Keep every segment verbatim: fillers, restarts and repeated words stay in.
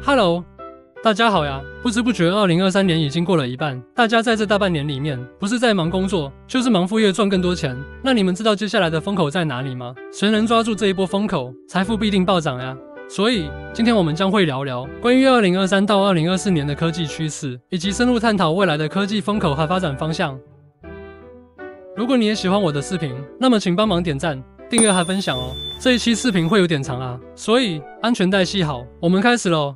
Hello， 大家好呀！不知不觉，二零二三年已经过了一半。大家在这大半年里面，不是在忙工作，就是忙副业赚更多钱。那你们知道接下来的风口在哪里吗？谁能抓住这一波风口，财富必定暴涨呀！所以，今天我们将会聊聊关于二零二三到二零二四年的科技趋势，以及深入探讨未来的科技风口和发展方向。如果你也喜欢我的视频，那么请帮忙点赞、订阅和分享哦。这一期视频会有点长啊，所以安全带系好，我们开始喽。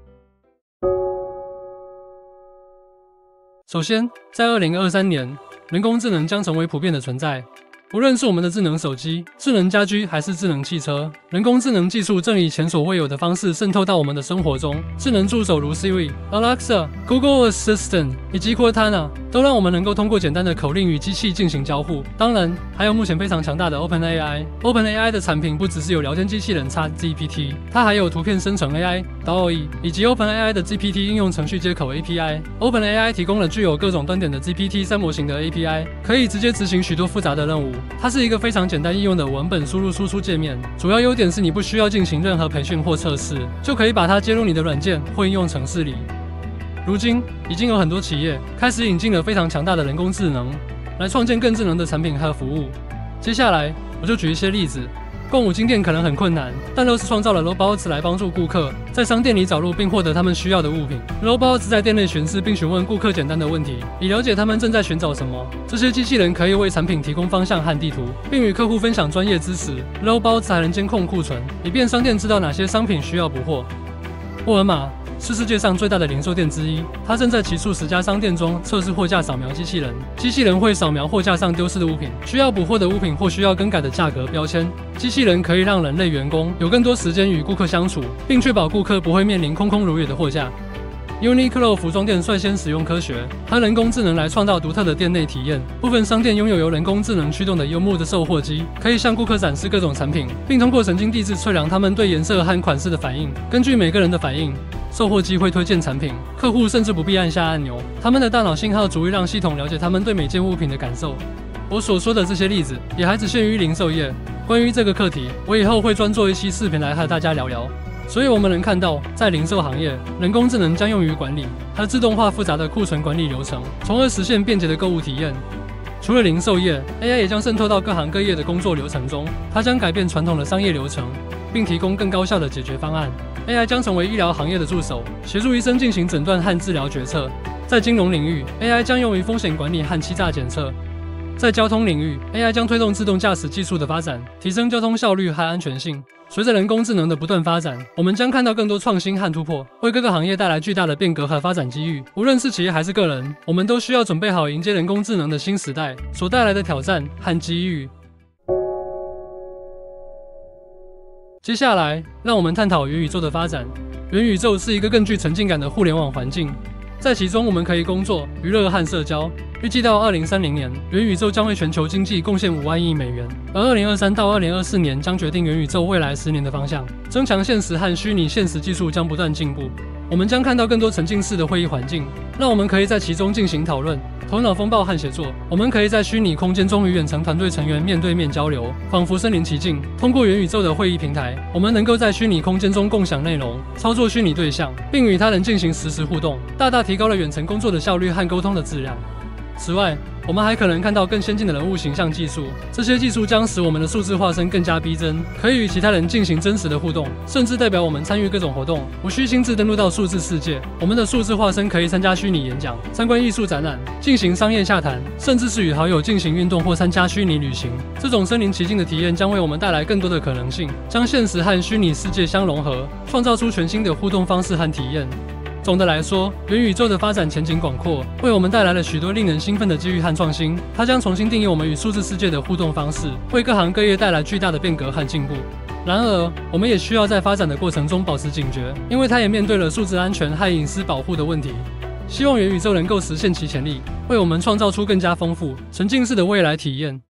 首先，在二零二三年，人工智能将成为普遍的存在。无论是我们的智能手机、智能家居还是智能汽车，人工智能技术正以前所未有的方式渗透到我们的生活中。智能助手如 Siri、Alexa、Google Assistant 以及 Cortana 都让我们能够通过简单的口令与机器进行交互。当然，还有目前非常强大的 OpenAI。OpenAI 的产品不只是有聊天机器人 ChatGPT， 它还有图片生成 A I、D A L L-E 以及 OpenAI 的 G P T 应用程序接口 A P I。OpenAI 提供了具有各种端点的 G P T 三模型的 A P I， 可以直接执行许多复杂的任务。它是一个非常简单易用的文本输入输出界面，主要优点是你不需要进行任何培训或测试，就可以把它接入你的软件或应用程式里。如今，已经有很多企业开始引进了非常强大的人工智能，来创建更智能的产品和服务。接下来，我就举一些例子。购物金店可能很困难，但 Lowe's 创造了 Robots 来帮助顾客在商店里找路并获得他们需要的物品。Robots 在店内巡视并询问顾客简单的问题，以了解他们正在寻找什么。这些机器人可以为产品提供方向和地图，并与客户分享专业知识。Robots 还能监控库存，以便商店知道哪些商品需要补货。沃尔玛是世界上最大的零售店之一，它正在其数十家商店中测试货架扫描机器人。机器人会扫描货架上丢失的物品、需要补货的物品或需要更改的价格标签。机器人可以让人类员工有更多时间与顾客相处，并确保顾客不会面临空空如也的货架。Uniqlo 服装店率先使用科学和人工智能来创造独特的店内体验。部分商店拥有由人工智能驱动的幽默的售货机，可以向顾客展示各种产品，并通过神经递质测量他们对颜色和款式的反应。根据每个人的反应，售货机会推荐产品，客户甚至不必按下按钮，他们的大脑信号足以让系统了解他们对每件物品的感受。我所说的这些例子也还只限于零售业。关于这个课题，我以后会专做一期视频来和大家聊聊。所以我们能看到，在零售行业，人工智能将用于管理和自动化复杂的库存管理流程，从而实现便捷的购物体验。除了零售业 ，A I 也将渗透到各行各业的工作流程中，它将改变传统的商业流程，并提供更高效的解决方案。A I 将成为医疗行业的助手，协助医生进行诊断和治疗决策。在金融领域 ，A I 将用于风险管理和欺诈检测。在交通领域 ，A I 将推动自动驾驶技术的发展，提升交通效率和安全性。随着人工智能的不断发展，我们将看到更多创新和突破，为各个行业带来巨大的变革和发展机遇。无论是企业还是个人，我们都需要准备好迎接人工智能的新时代所带来的挑战和机遇。接下来，让我们探讨元宇宙的发展。元宇宙是一个更具沉浸感的互联网环境，在其中我们可以工作、娱乐和社交。预计到二零三零年，元宇宙将为全球经济贡献五万亿美元，而二零二三到二零二四年将决定元宇宙未来十年的方向。增强现实和虚拟现实技术将不断进步，我们将看到更多沉浸式的会议环境，让我们可以在其中进行讨论、头脑风暴和写作。我们可以在虚拟空间中与远程团队成员面对面交流，仿佛身临其境。通过元宇宙的会议平台，我们能够在虚拟空间中共享内容、操作虚拟对象，并与他人进行实时互动，大大提高了远程工作的效率和沟通的质量。此外，我们还可能看到更先进的人物形象技术，这些技术将使我们的数字化身更加逼真，可以与其他人进行真实的互动，甚至代表我们参与各种活动，无需亲自登录到数字世界。我们的数字化身可以参加虚拟演讲、参观艺术展览、进行商业洽谈，甚至是与好友进行运动或参加虚拟旅行。这种身临其境的体验将为我们带来更多的可能性，将现实和虚拟世界相融合，创造出全新的互动方式和体验。总的来说，元宇宙的发展前景广阔，为我们带来了许多令人兴奋的机遇和创新。它将重新定义我们与数字世界的互动方式，为各行各业带来巨大的变革和进步。然而，我们也需要在发展的过程中保持警觉，因为它也面对了数字安全和隐私保护的问题。希望元宇宙能够实现其潜力，为我们创造出更加丰富、沉浸式的未来体验。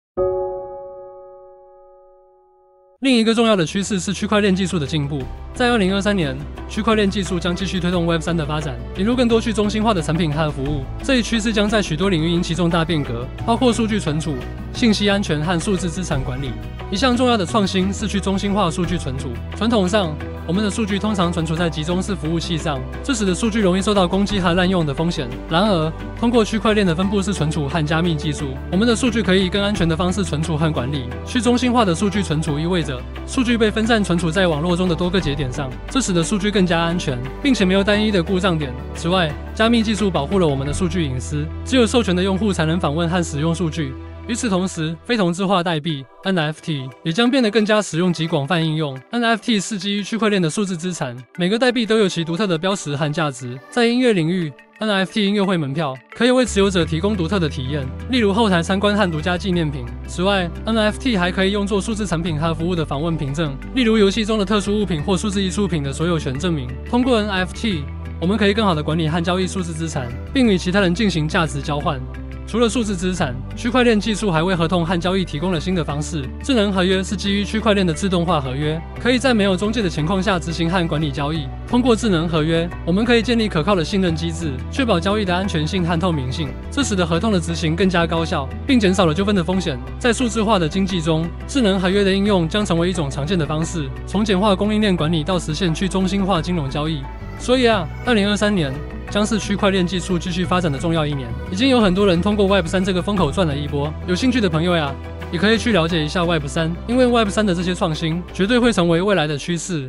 另一个重要的趋势是区块链技术的进步。在二零二三年，区块链技术将继续推动 Web 三 的发展，引入更多去中心化的产品和服务。这一趋势将在许多领域引起重大变革，包括数据存储、信息安全和数字资产管理。 一项重要的创新是去中心化数据存储。传统上，我们的数据通常存储在集中式服务器上，这使得数据容易受到攻击和滥用的风险。然而，通过区块链的分布式存储和加密技术，我们的数据可以以更安全的方式存储和管理。去中心化的数据存储意味着数据被分散存储在网络中的多个节点上，这使得数据更加安全，并且没有单一的故障点。此外，加密技术保护了我们的数据隐私，只有授权的用户才能访问和使用数据。与此同时，非同质化代币 N F T 也将变得更加实用及广泛应用。N F T 是基于区块链的数字资产，每个代币都有其独特的标识和价值。在音乐领域， N F T 音乐会门票可以为持有者提供独特的体验，例如后台参观和独家纪念品。此外 ，N F T 还可以用作数字产品和服务的访问凭证，例如游戏中的特殊物品或数字艺术品的所有权证明。通过 N F T， 我们可以更好地管理和交易数字资产，并与其他人进行价值交换。除了数字资产，区块链技术还为合同和交易提供了新的方式。智能合约是基于区块链的自动化合约，可以在没有中介的情况下执行和管理交易。通过智能合约，我们可以建立可靠的信任机制，确保交易的安全性和透明性，这使得合同的执行更加高效，并减少了纠纷的风险。在数字化的经济中，智能合约的应用将成为一种常见的方式，从简化供应链管理到实现去中心化金融交易。所以啊，二零二三年将是区块链技术继续发展的重要一年，已经有很多人通过 Web 三 这个风口赚了一波。有兴趣的朋友呀，也可以去了解一下 Web 三，因为 Web 三的这些创新绝对会成为未来的趋势。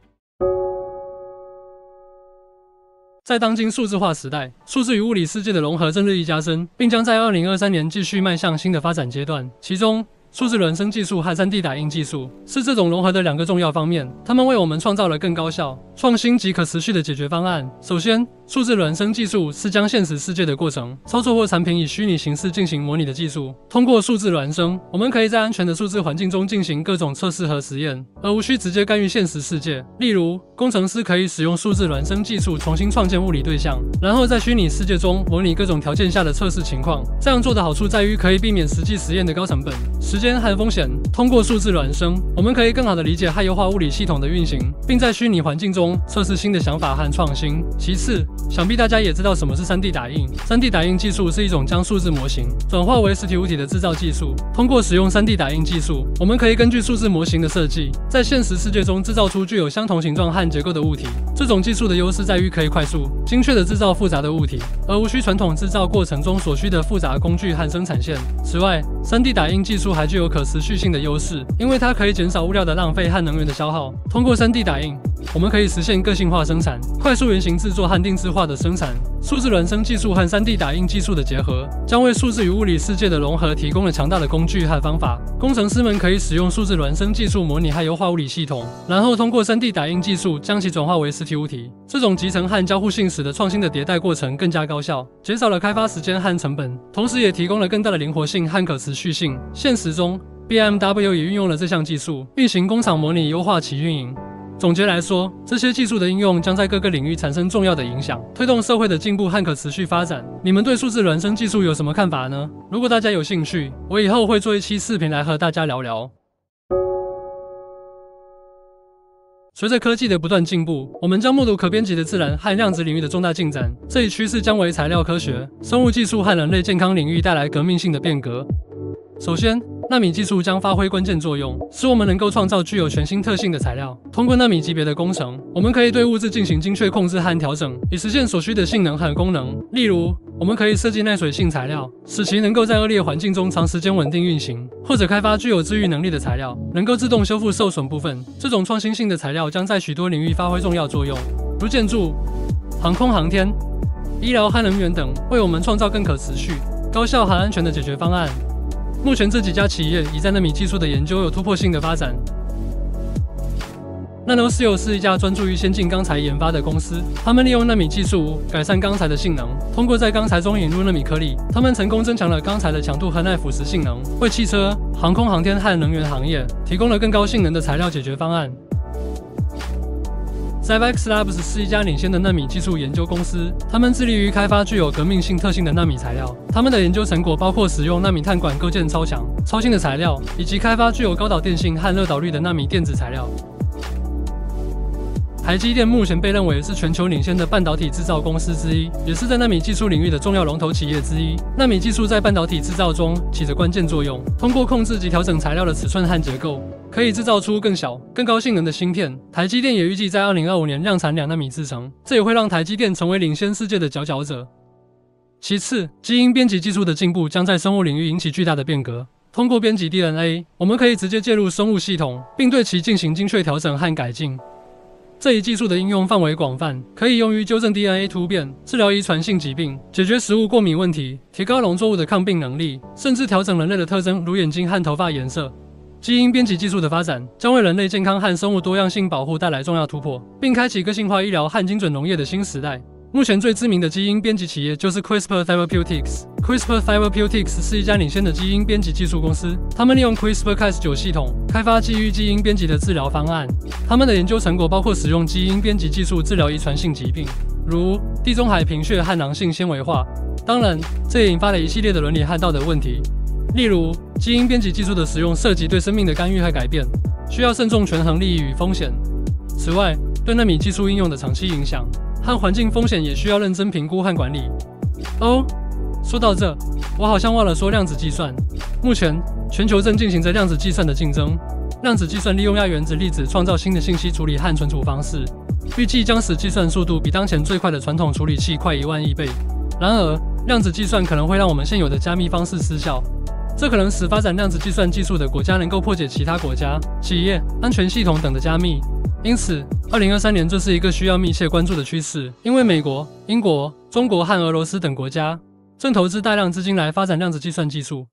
在当今数字化时代，数字与物理世界的融合正日益加深，并将在二零二三年继续迈向新的发展阶段。其中，数字孪生技术和 三 D 打印技术是这种融合的两个重要方面，它们为我们创造了更高效、创新及可持续的解决方案。首先，数字孪生技术是将现实世界的过程、操作或产品以虚拟形式进行模拟的技术。通过数字孪生，我们可以在安全的数字环境中进行各种测试和实验，而无需直接干预现实世界。例如，工程师可以使用数字孪生技术重新创建物理对象，然后在虚拟世界中模拟各种条件下的测试情况。这样做的好处在于可以避免实际实验的高成本、时间和风险。通过数字孪生，我们可以更好地理解和优化物理系统的运行，并在虚拟环境中测试新的想法和创新。其次，想必大家也知道什么是 三 D 打印。三 D 打印技术是一种将数字模型转化为实体物体的制造技术。通过使用 三 D 打印技术，我们可以根据数字模型的设计，在现实世界中制造出具有相同形状和结构的物体。这种技术的优势在于可以快速、精确地制造复杂的物体，而无需传统制造过程中所需的复杂工具和生产线。此外， 三 D 打印技术还具有可持续性的优势，因为它可以减少物料的浪费和能源的消耗。通过 三 D 打印，我们可以实现个性化生产、快速原型制作和定制化的生产。数字孪生技术和 三 D 打印技术的结合，将为数字与物理世界的融合提供了强大的工具和方法。工程师们可以使用数字孪生技术模拟和优化物理系统，然后通过 三 D 打印技术将其转化为实体物体。这种集成和交互性使得创新的迭代过程更加高效，减少了开发时间和成本，同时也提供了更大的灵活性和可持续性。现实中， B M W 也运用了这项技术，运行工厂模拟，优化其运营。总结来说，这些技术的应用将在各个领域产生重要的影响，推动社会的进步和可持续发展。你们对数字孪生技术有什么看法呢？如果大家有兴趣，我以后会做一期视频来和大家聊聊。随着科技的不断进步，我们将目睹可编辑的自然和量子领域的重大进展。这一趋势将为材料科学、生物技术和人类健康领域带来革命性的变革。首先，纳米技术将发挥关键作用，使我们能够创造具有全新特性的材料。通过纳米级别的工程，我们可以对物质进行精确控制和调整，以实现所需的性能和功能。例如，我们可以设计耐水性材料，使其能够在恶劣环境中长时间稳定运行，或者开发具有治愈能力的材料，能够自动修复受损部分。这种创新性的材料将在许多领域发挥重要作用，如建筑、航空航天、医疗和能源等，为我们创造更可持续、高效和安全的解决方案。目前，这几家企业已在纳米技术的研究有突破性的发展。NanoSteel 是一家专注于先进钢材研发的公司，他们利用纳米技术改善钢材的性能。通过在钢材中引入纳米颗粒，他们成功增强了钢材的强度和耐腐蚀性能，为汽车、航空航天和能源行业提供了更高性能的材料解决方案。Zyvax Labs 是一家领先的纳米技术研究公司，他们致力于开发具有革命性特性的纳米材料。他们的研究成果包括使用纳米碳管构建超强、超轻的材料，以及开发具有高导电性和热导率的纳米电子材料。 台积电目前被认为是全球领先的半导体制造公司之一，也是在纳米技术领域的重要龙头企业之一。纳米技术在半导体制造中起着关键作用，通过控制及调整材料的尺寸和结构，可以制造出更小、更高性能的芯片。台积电也预计在二零二五年量产两纳米制程，这也会让台积电成为领先世界的佼佼者。其次，基因编辑技术的进步将在生物领域引起巨大的变革。通过编辑 D N A， 我们可以直接介入生物系统，并对其进行精确调整和改进。这一技术的应用范围广泛，可以用于纠正 D N A 突变、治疗遗传性疾病、解决食物过敏问题、提高农作物的抗病能力，甚至调整人类的特征，如眼睛和头发颜色。基因编辑技术的发展将为人类健康和生物多样性保护带来重要突破，并开启个性化医疗和精准农业的新时代。目前最知名的基因编辑企业就是 CRISPR Therapeutics。CRISPR Therapeutics 是一家领先的基因编辑技术公司，他们利用 CRISPR Cas 九系统开发基于基因编辑的治疗方案。他们的研究成果包括使用基因编辑技术治疗遗传性疾病，如地中海贫血和囊性纤维化。当然，这也引发了一系列的伦理和道德问题，例如基因编辑技术的使用涉及对生命的干预和改变，需要慎重权衡利益与风险。此外，对纳米技术应用的长期影响和环境风险也需要认真评估和管理。哦，说到这，我好像忘了说量子计算。目前，全球正进行着量子计算的竞争。量子计算利用亚原子粒子创造新的信息处理和存储方式，预计将使计算速度比当前最快的传统处理器快一万亿倍。然而，量子计算可能会让我们现有的加密方式失效，这可能使发展量子计算技术的国家能够破解其他国家、企业、安全系统等的加密。因此，二零二三年这是一个需要密切关注的趋势，因为美国、英国、中国和俄罗斯等国家正投资大量资金来发展量子计算技术。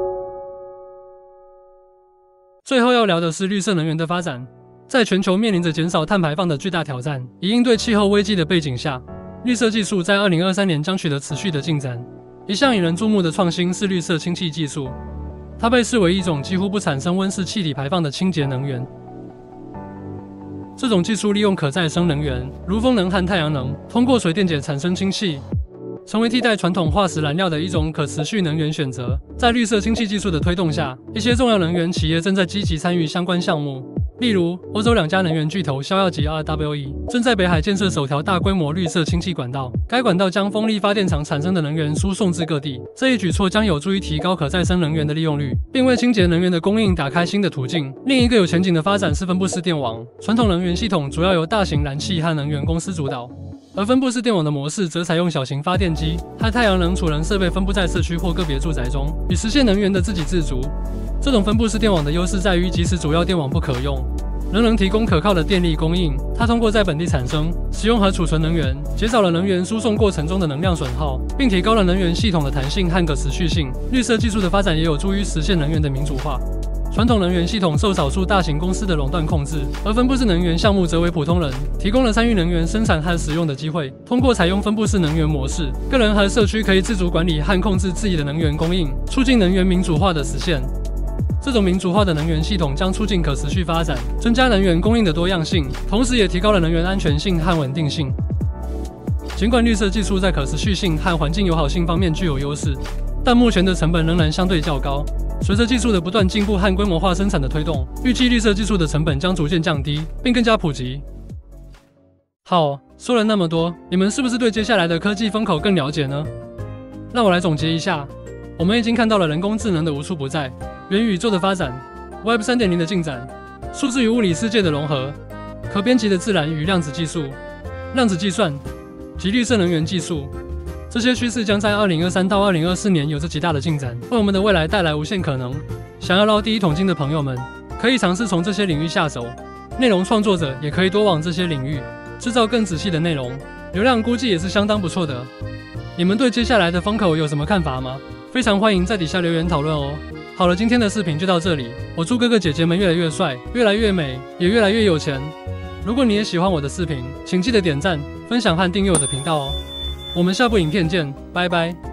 最后要聊的是绿色能源的发展。在全球面临着减少碳排放的巨大挑战，以应对气候危机的背景下，绿色技术在二零二三年将取得持续的进展。一项引人注目的创新是绿色氢气技术，它被视为一种几乎不产生温室气体排放的清洁能源。这种技术利用可再生能源，如风能和太阳能，通过水电解产生氢气，成为替代传统化石燃料的一种可持续能源选择。在绿色氢气技术的推动下，一些重要能源企业正在积极参与相关项目。例如，欧洲两家能源巨头逍遥及 R W E 正在北海建设首条大规模绿色氢气管道，该管道将风力发电厂产生的能源输送至各地。这一举措将有助于提高可再生能源的利用率，并为清洁能源的供应打开新的途径。另一个有前景的发展是分布式电网。传统能源系统主要由大型燃气和能源公司主导，而分布式电网的模式则采用小型发电机和太阳能储能设备分布在社区或个别住宅中，以实现能源的自给自足。这种分布式电网的优势在于，即使主要电网不可用，仍能提供可靠的电力供应。它通过在本地产生、使用和储存能源，减少了能源输送过程中的能量损耗，并提高了能源系统的弹性和可持续性。绿色技术的发展也有助于实现能源的民主化。传统能源系统受少数大型公司的垄断控制，而分布式能源项目则为普通人提供了参与能源生产和使用的机会。通过采用分布式能源模式，个人和社区可以自主管理和控制自己的能源供应，促进能源民主化的实现。这种民主化的能源系统将促进可持续发展，增加能源供应的多样性，同时也提高了能源安全性和稳定性。尽管绿色技术在可持续性和环境友好性方面具有优势，但目前的成本仍然相对较高。随着技术的不断进步和规模化生产的推动，预计绿色技术的成本将逐渐降低，并更加普及。好，说了那么多，你们是不是对接下来的科技风口更了解呢？让我来总结一下，我们已经看到了人工智能的无处不在，元宇宙的发展 ，Web 三点零 的进展，数字与物理世界的融合，可编辑的自然与量子技术、量子计算及绿色能源技术。这些趋势将在二零二三到二零二四年有着极大的进展，为我们的未来带来无限可能。想要捞第一桶金的朋友们，可以尝试从这些领域下手。内容创作者也可以多往这些领域制造更仔细的内容，流量估计也是相当不错的。你们对接下来的风口有什么看法吗？非常欢迎在底下留言讨论哦。好了，今天的视频就到这里。我祝哥哥姐姐们越来越帅，越来越美，也越来越有钱。如果你也喜欢我的视频，请记得点赞、分享和订阅我的频道哦。我们下部影片见，拜拜。